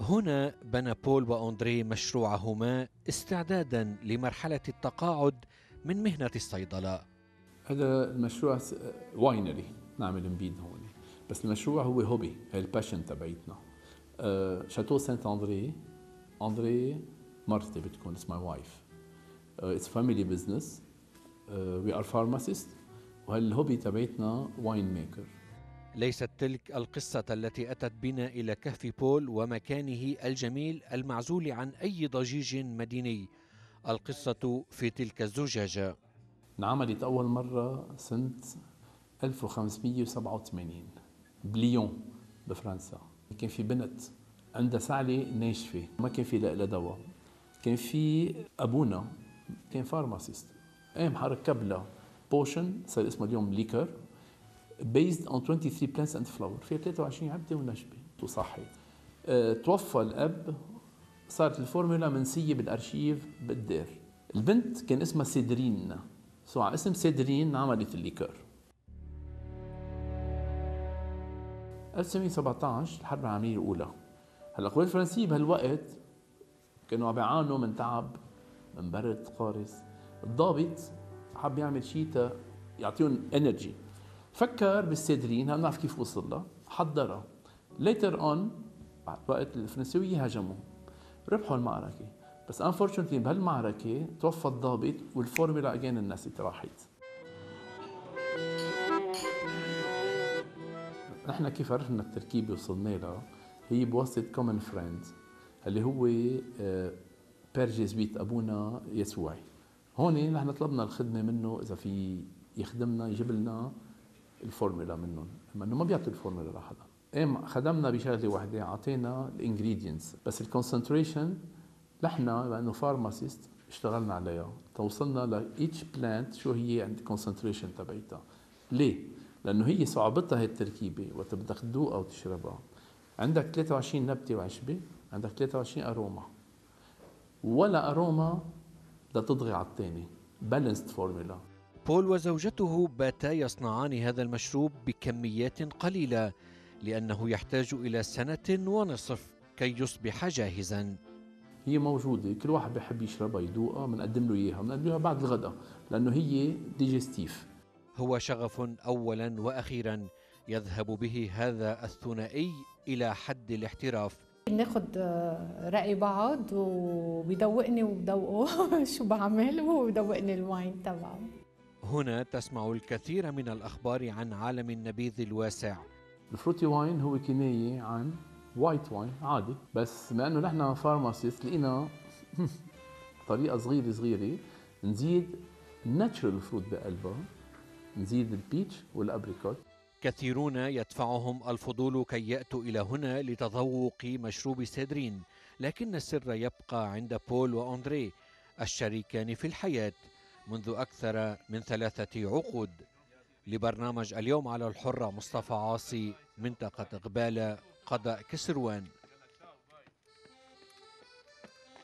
هنا بنى بول وأندري مشروعهما استعدادا لمرحلة التقاعد من مهنة الصيدلة. هذا المشروع واينري، نعمل نبيد هون، بس المشروع هو هوبي، هي الباشن تبعيتنا. شاتو سانت اندري، اندري مرتي بتكون اسمها وايف. اتس فاميلي بزنس. وي ار فارماسيست، وهالهوبي تبعيتنا واين ميكر. ليست تلك القصة التي أتت بنا إلى كهف بول ومكانه الجميل المعزول عن أي ضجيج مديني. القصة في تلك الزجاجة. انعملت أول مرة سنة 1587 بليون بفرنسا. كان في بنت عندها سعلة ناشفة، ما كان في لها دواء. كان في أبونا كان فارماسيست، قام ركب لها بوشن صار اسمه اليوم ليكر based on 23 plants and flower، فيها 23 عبدة ونشبة وصحي. توفى الأب، صارت الفورمولا منسية بالأرشيف بالدير. البنت كان اسمها سيدرين، على اسم سيدرين عملت الليكر. 1917 الحرب العالمية الأولى، القوات الفرنسية بهالوقت كانوا عم بيعانوا من تعب، من برد قارس. الضابط حب يعمل شيء يعطيهم انرجي، فكر بالسيدرين، ما بنعرف كيف وصل لها، حضرها. ليتر اون وقت الفرنسيين هاجموا ربحوا المعركة، بس انفورشنتلي بهالمعركة توفى الضابط والفورمولا اجين الناس راحت. نحن كيف عرفنا التركيبة وصلنا لها؟ هي بواسطة كومن فريند اللي هو بير جيزويت أبونا يسوعي. هون نحن طلبنا الخدمة منه إذا في يخدمنا يجيب لنا الفورمولا منهم، اما انه ما بيعطوا الفورمولا لحدا. ايه خدمنا بشغله وحده، اعطينا الانجريدينتس، بس الكونسنتريشن نحن لانه فارماسيست اشتغلنا عليها توصلنا لايتش بلانت شو هي عند الكونسنتريشن تبعتها. ليه؟ لانه هي صعوبتها هي التركيبه، وقت بدك تذوقها وتشربها عندك 23 نبته وعشبه، عندك 23 اروما، ولا اروما بدها تضغي على الثاني، بالانسد فورمولا. بول وزوجته باتا يصنعان هذا المشروب بكميات قليلة لأنه يحتاج إلى 1.5 سنة كي يصبح جاهزا. هي موجودة، كل واحد بيحب يشربها يذوقها، بنقدم له إياها، بنقدم له بعد الغداء لأنه هي ديجستيف. هو شغف أولا وأخيرا يذهب به هذا الثنائي إلى حد الاحتراف. بناخد رأي بعض وبيدوقني وبدوقه شو بعمل، وهو بدوقني الواين تبعه. هنا تسمع الكثير من الأخبار عن عالم النبيذ الواسع. الفروتي واين هو كناية عن وايت واين عادي، بس بما انه نحن فارماسيست لقينا طريقة صغيرة نزيد ناتشرال فروت بقلبها، نزيد البيتش والابريكوت. كثيرون يدفعهم الفضول كي يأتوا إلى هنا لتذوق مشروب سيدرين، لكن السر يبقى عند بول وأندري الشريكان في الحياة منذ أكثر من 3 عقود. لبرنامج اليوم على الحرة، مصطفى عاصي، منطقة غبالة، قضاء كسروان.